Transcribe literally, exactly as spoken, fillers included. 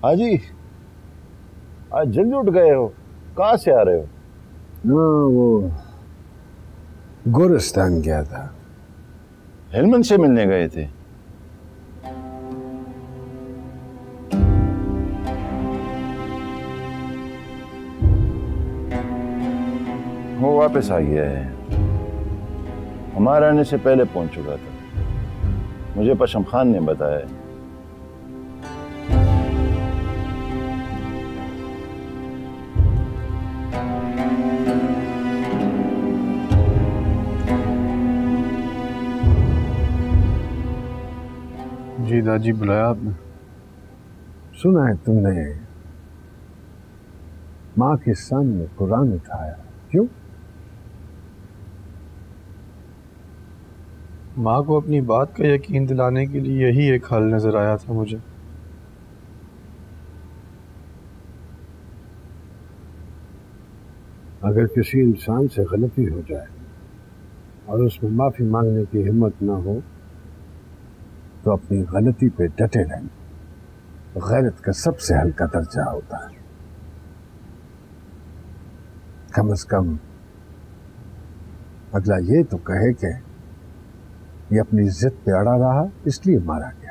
ہاں جی، آج جلدی اٹھ گئے ہو، کہاں سے آ رہے ہو؟ ہاں وہ گورستان گیا تھا. ہیلمن سے ملنے گئے تھے؟ وہ واپس آ گیا ہے، ہمارے آنے سے پہلے پہنچ چکا تھا، مجھے پشم خان نے بتایا ہے. جی داجی بلایا آپ نے؟ سنا ہے تم نے ماں کے سامنے قرآن اٹھایا، کیوں؟ ماں کو اپنی بات کا یقین دلانے کے لیے یہی ایک حل نظر آیا تھا مجھے. اگر کسی انسان سے غلطی ہو جائے اور اس میں معافی مانگنے کی ہمت نہ ہو تو اپنی غلطی پہ ڈٹے رہنا غیرت کا سب سے ہلکا درجہ ہوتا ہے. کم از کم اگلا یہ تو کہے کہ یہ اپنی ضد پہ اڑا رہا اس لیے مارا گیا.